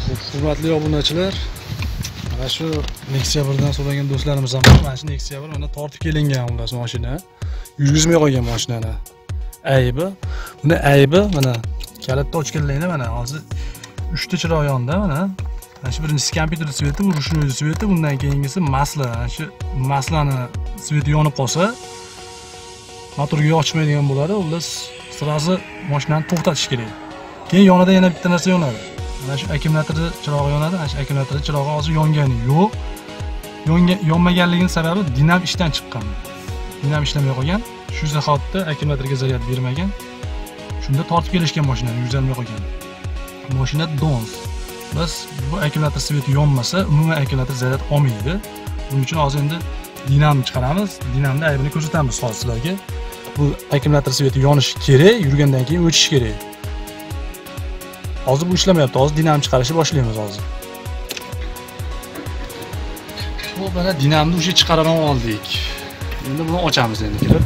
Hurmatli obunachilar, mana shu Nexia 1 dan so'ragan do'stlarimiz ham bor. Mana shu Nexia 1 mana tortib kelingan xullas mashina. Yurgizmay qo'ygan mashinani. Aybi. Buni aybi mana kalitni ochganligida mana hozir 3 ta chiroq yonda mana. Mana shu birinchisi kompyuter sveti, rушной sveti, bundan keyingisi masla. Mana shu maslani sveti yonib qolsa, motorga ochmaydigan bo'ladi. Xullas, sirasi mashinani to'xtatish kerak. Keyin yonida yana bitta narsa yonadi. Mana shu akkumulyator chirog'i yonadi. Mana shu akkumulyator chirog'i hozir yongani yo'q. Yonmaganligining sababi dinam ishdan chiqqan. Dinam ishlamay qolgan. Shu zaxotda akkumulyatorga zaryad bermagan. Shunda tortib kelishgan mashinani yuzalmay qolgan. Mashina dons. Biz bu akkumulyator sveti yonmasa, umuman akkumulyator zaryad olmaydi. Buning uchun hozir endi dinamni chiqaramiz. Dinamni aybini ko'rsatamiz hozir sizlarga. Bu akkumulyator sveti yonishi kerak, yurgandan keyin o'chishi kerak. Hozir bu ishlamayapti. Hozir dinam chiqarishni boshlaymiz hozir. Xo'p, mana dinamni o'sha chiqarib oldik. Endi buni ochamiz endi kirib.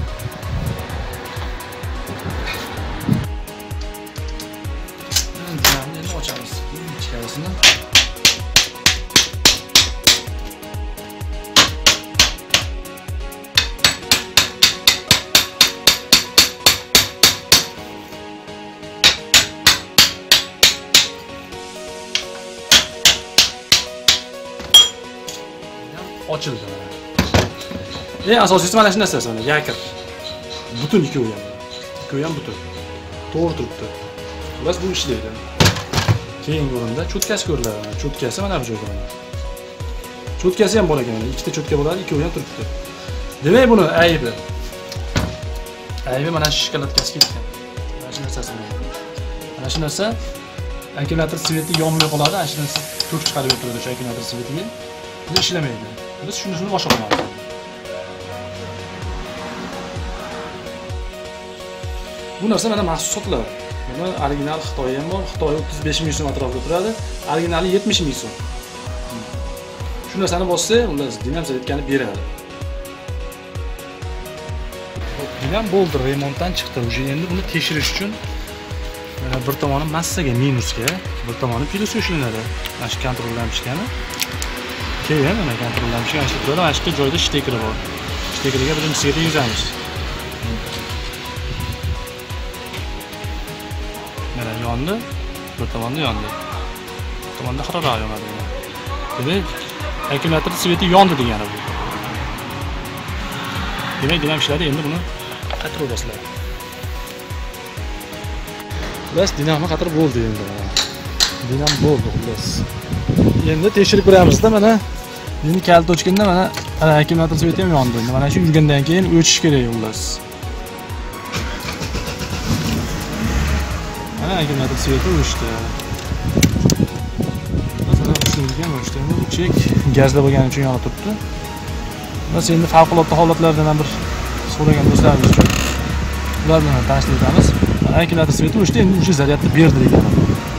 Dinamni endi ochamiz. Ichkarisini. Ochildi. Eng asosiysi mana shu narsasi mana yakir. Butun ikkovi ham. Ikkovi ham butun. To'g'ri turibdi. Xullas bu ishlaydi. Keyingi o'rinda cho'tkasi ko'riladi. Cho'tkasi mana bu joyda mana. Cho'tkasi ham bor ekan. Ikkita cho'tka bo'ladi, ikkovi ham turibdi. Demak buni aybi. Aybi mana shu shkalatkasi ketgan. Mana shu narsasi bor. Mana shu narsa akkumulyator sveti yonmay qoladi. Ana shu narsa tok chiqarib turadi o'sha akkumulyator svetiga. Bu ishlamaydi. Biz shuni boshqa qilamiz. Bu narsa mana maxsus sotiladi. Buni original Xitoy ham bor. Xitoy 35 ming so'm atrofida turadi. Originali 70 ming so'm. Shu narsani bossa, ular dinam zaryadkani beradi. Dinam bo'ldi, remontdan chiqdi. Uje endi buni tekshirish uchun mana bir tomoni massaga, minusga, bir tomoni plyusga ishlanadi. Mana shu kontrollanishgani. Keyin mana kontrollanishga turadi. Mana shu joyda shtekeri bor. Shtekeriga birinchisiga yuzamiz. Mana yondi, bir tomonda yondi. Bir tomonda xiraroq yonadi. Demak, akkumulyator sveti yondi degani bu. Demak, dinam ishladi. Endi buni qatirib bosiladi. Xullas, dinamni qatirib bo'ldi endi. Dinam bo'ldi xullas. Endi tekshirib ko'ramizda mana endi kalit ochganda mana akkumulyator sveti ham yondi. Mana shu yurgandan keyin o'chish kerak xullas. Mana akkumulyator sveti o'chdi. Masalan, tushirgan o'chdi. Endi bu chek gazda bo'lgani uchun yonib turibdi. Biz endi favqulodda holatlardan bir so'ragan do'stlarimiz uchun ular bilan tanishtirib o'tamiz. Akkumulyator sveti o'chdi, endi o'sha zaryadni berdi degani.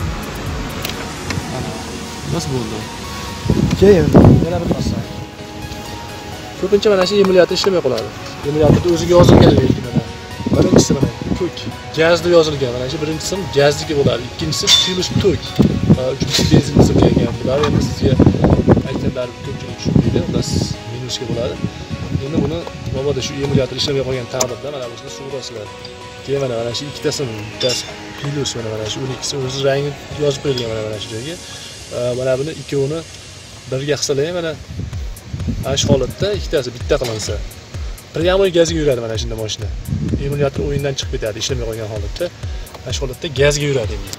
Bas bo'ldi. Keyin yana bir narsa. Ko'pincha mana shu emulyator ishlamay qoladi. Emulyatorda o'ziga yozilgan lekin mana. Birinchisi mana tok, gazda yozilgan. Mana shu birinchisi gazdagi bo'ladi. Ikkinchisi plus tok. Uchinchisi benzin hisoblangan. Bular endi sizga aytganlar ko'pchilik tushunmaydi. Ular minusga bo'ladi. Endi buni mabodo shu emulyator ishlamay qolgan taqdirda mana buni suvda keyin mana shu ikkitasi gaz plus mana shu 12si o'z rangini yozib qo'yilgan mana shu joyga. Mana buni ikkovini birga qilsalar mana shu holatda ikkitasi bitta qilinsa, pryamoy gazga yuradi mana shunda mashina. Emulyator o'yindan chiqib ketadi, ishlamay qolgan holatda. Mana shu holatda gazga yuradi endi.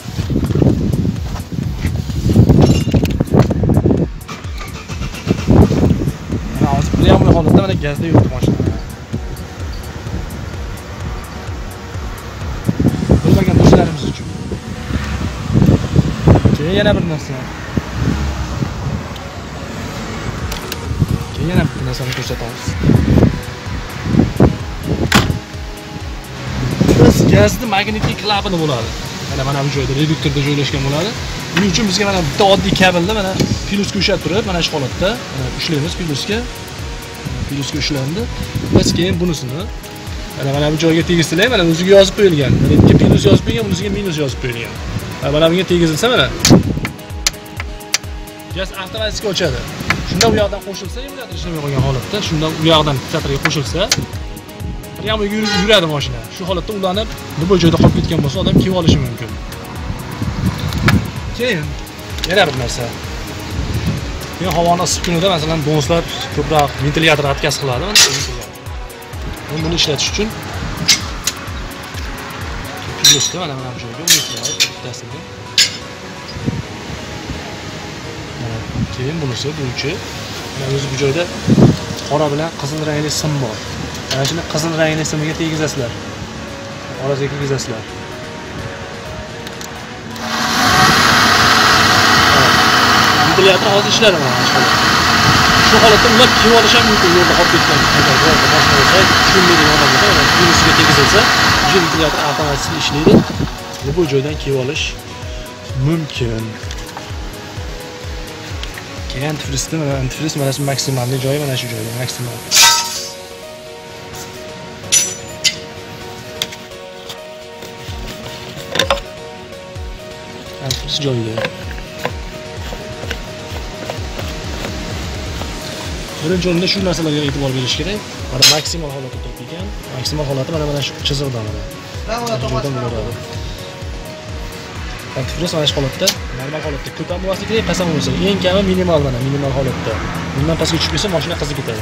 Mana hozir pryamoy holatda mana gazda yuribdi mashina. Bilmagan do'stlarimiz uchun. Yana bir narsa. Yana bir narsani ko'rsatamiz. Biz gazni magnetik klapani bo'ladi. Mana bu joyda reduktorda joylashgan bo'ladi. Buning uchun bizga mana bitta oddiy kabelda mana plyusga ushlab turib, mana shu holatda ushlaymiz plyusga. Plyusga ushlandi. Biz keyin bunisini mana bu joyga tegizsizlar, mana o'ziga yozib qo'yilgan. Mana ikki plyus yozib qo'yilgan, bunisiga minus yozib qo'yilgan. Mana bunga tegizilsa mana gaz avtomatik o'chadi. Shunda bu yoqdan qo'shilsa, emulyator ishlamay qolgan holatda, shunda u yoqdan fiksatorga qo'shilsa, ham yuradi mashina. Shu holatda ulanib, bir joyda qolib ketgan bo'lsa, odam kiyib olishi mumkin. Keyin yana bir narsa. Men havoni issiq kunida, masalan, do'nslar ko'proq ventilyator отказ qiladi, mana ventilyator. Men buni ishlatish uchun plyusda mana bu joyga ulayman, bittasiga. Keyin bunisi bunchi. Mana o'zi bu joyda qora bilan qizil rangli sim bor. Mana shuni qizil rangli simiga tegizasizlar. Orasiga tegizasizlar. Ventilyator hozir ishladi mana shu holatda. Shu holatda ular kiyib olish ham mumkin, yo'lda qolib ketgan. Agar boshqa bo'lsa, tushunmaydigan odam bo'lsa, mana bunisiga tegizilsa, ventilyator avtomatik ishlaydi. Bu joydan kiyib olish mumkin. Antifrizda mana antifriz mana shu maksimalli joyi mana shu joyda maksimal. Antifriz joyida. Birinchi o'rinda shu narsalarga e'tibor berish kerak. Mana maksimal holatda turib ekan. Maksimal holati mana shu chiziqda mana. Joydan bo'ladi. Antifriz mana shu holatda, normal holatda ko'p ham bo'lmasligi kerak, past ham bo'lsa, eng kami minimal mana, minimal holatda. Bundan pastga tushib ketsa, mashina qizib ketadi.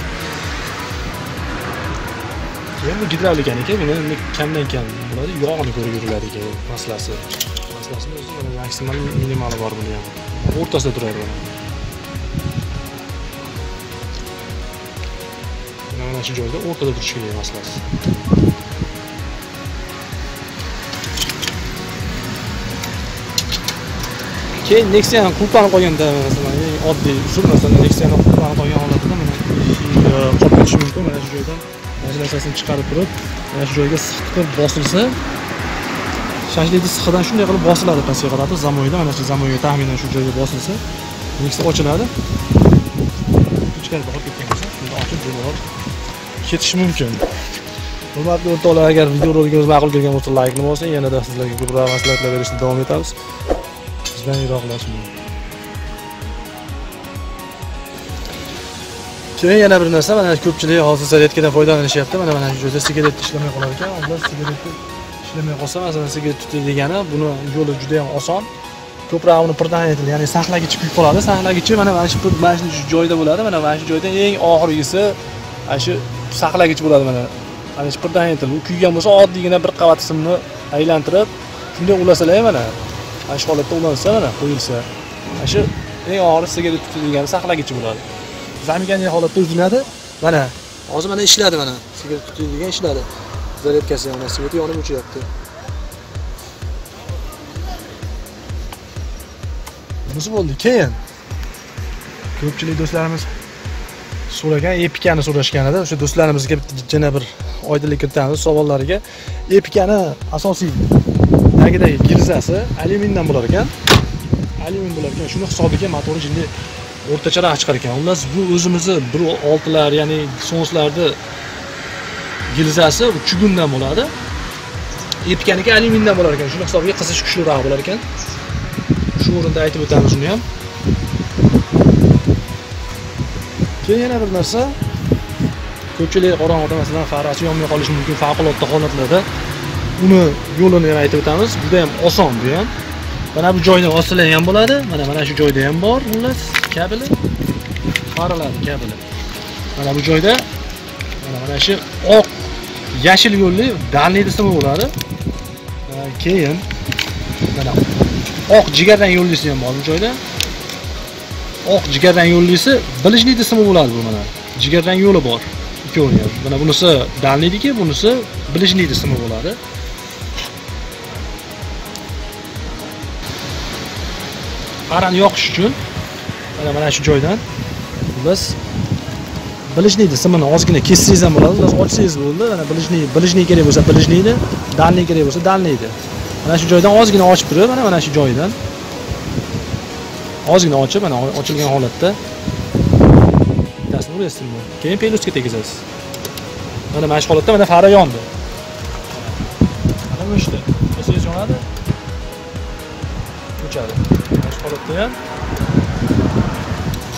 Keyin bu gidravlikaniki, meni kamdan kam bo'ladi, yog'ni ko'rib yuriladi ekan masalasi. Masalasini o'zi mana maksimal minimali bor buni ham. O'rtasida turadi mana. Mana shu joyda o'rtada turishi kerak masalasi. Keyin Nexia'ni qulflanib qolganda, masalan, eng oddiy usul, masalan, Nexia'ni qulflanib qolgan holatida mana qolib ketishi mumkin. Mana shu joydan mashinasini chiqarib turib, mana shu joyga siqib bosilsa, shashlikni siqidan shunday qilib bosiladi pastga qarab, zamoyda mana shu zamoyga taxminan shu joyga bosilsa, Nexia ochiladi. Ichkarida qolib ketgan bo'lsa, shunda ochib bo'lib ketishi mumkin. Hurmatli o'rtoqlar, agar videorolikimiz ma'qul kelgan bo'lsa, like bosing, yanada sizlarga ko'proq maslahatlar berishda davom etamiz. Bizdan yiroqlashmang. Keyin yana bir narsa, mana ko'pchilik hozir zaryadkadan foydalanishyapti. Mana shu joyda sigaret ishlamay qolar ekan. Ular sigaretni ishlamay qolsa, masalan, sigaret tutadigan buni yo'li juda ham oson. Ko'proq uni birdan aytiladi, ya'ni saqlagichi kuyib qoladi. Saqlagichi mana shu joyda bo'ladi. Mana shu joyda eng oxirgisi ana shu saqlagich bo'ladi mana. Mana shu birdan aytiladi. U kuygan bo'lsa, oddiygina bir qavat simni aylantirib, shunday ulasalar mana. Mana shu holatda ulansa, mana qo'yilsa, mana shu eng og'ir sigaret tutadigan saqlagichi bo'ladi. Zamikani holatda uziladi. Mana hozir mana ishladi mana. Sigaret tutadigan ishladi. Zaryadkasi ham sigaret yonib o'chyapti. Bunisi bo'ldi. Keyin ko'pchilik do'stlarimiz so'ragan, Epicani so'rashgan edi. O'sha do'stlarimizga yana bir oydinlik kiritamiz savollariga. Epicani asosiy tagidagi girzasi alyumindan bo'lar ekan. Alyumin bo'lar ekan. Shuni hisobiga motori jinni o'rtacharoq chiqar ekan. Xullas bu o'zimizni 1.6lar, ya'ni sonslarni girzasi chugundan bo'ladi. Epicaniki alyumindan bo'lar ekan. Shuni hisobiga qisish kuchliroq bo'lar ekan. Shu o'rinda aytib o'tamiz uni ham. Keyin yana bir narsa, ko'pchilik qorong'ida masalan farasi yonmay qolishi mumkin favqulodda holatlarda. Uni yo'lini ham aytib o'tamiz. Juda ham oson bu ham. Mana bu joydan osilgan ham bo'ladi. Mana shu joyda ham bor, xullas, kabeli. Faralar kabeli. Mana bu joyda mana shu oq yashil yo'lli dalniy desam bo'ladi. Keyin mana oq jigarrang yo'llisi ham bor bu joyda. Oq jigarrang yo'llisi bilishli desam bo'ladi bu mana. Jigarrang yo'li bor. Ikkovini ham. Mana bunisi dalniydiki, bunisi bilishli desam bo'ladi. Farani yoqish uchun mana shu joydan biz bilishni simini ozgina kessangiz ham bo'ladi, biz ochsangiz bo'ldi. Mana bilishni kerak bo'lsa bilishni, dalni kerak bo'lsa dalniydi. Mana shu joydan ozgina ochib turib, mana shu joydan ozgina ochib, mana ochilgan holatda bittasini urasiz. Keyin pelusga tegizasiz. Mana shu holatda mana fara yondi. Mana o'chdi. O'chsangiz yonadi. O'chadi. Mana shu holatda ham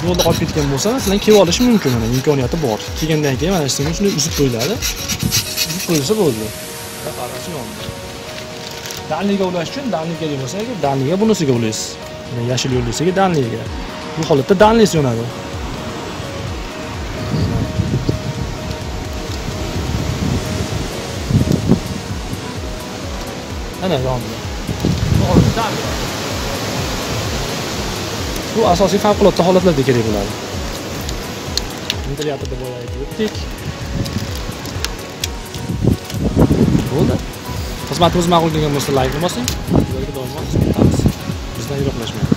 yo'lda qolib ketgan bo'lsa, masalan, kelib olishi mumkin, mana imkoniyati bor. Kelgandan keyin mana shuni uzib qo'yiladi. Uzib qo'yilsa bo'ldi. Qarashni oldi. Danliga ulash uchun danliga kerak bo'lsa, agar danliga bunisiga ulaysiz. Mana yashil yo'ldasiga danliga. Bu holatda danlis yonadi. Ana yondi. Bu asosiy favqulodda holatlarda kerak bo'ladi. Ventilyatorda boya aytib o'tdik. Bo'ldi. Xizmatimiz ma'qul degan bo'lsa, like bosing. Bizlarga doimo xizmatdamiz. Bizdan yiroqlashmang.